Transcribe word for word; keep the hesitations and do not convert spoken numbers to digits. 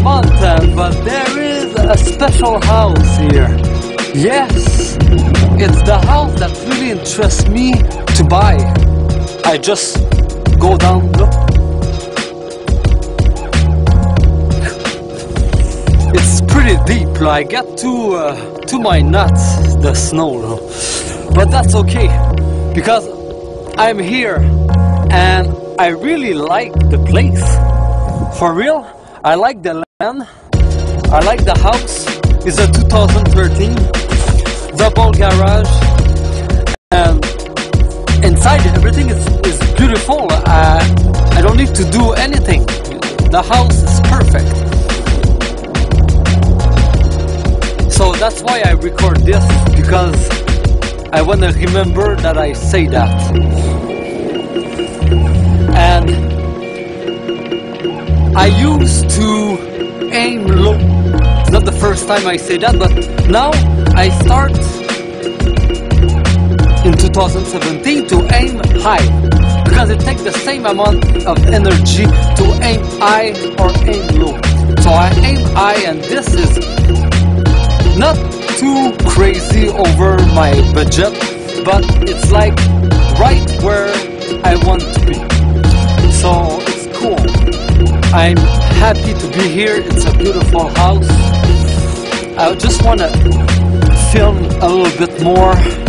mountain, but there is a special house here. Yes, it's the house that really interests me to buy. I just go down, look. It's pretty deep, like get to uh, to my nuts, the snow, but that's okay because I'm here and I really like the place. For real, I like the land. I like the house. It's a two thousand thirteen double garage, and inside everything is, is beautiful. Uh, I don't need to do anything. The house is perfect. So that's why I record this, because I want to remember that I say that. And I used to aim low. It's not the first time I say that, but now I start in two thousand seventeen to aim high, because it takes the same amount of energy to aim high or aim low. So I aim high, and this is not too crazy over my budget, but it's like right where I want to be. So it's cool. I'm happy to be here. It's a beautiful house. I just want to film a little bit more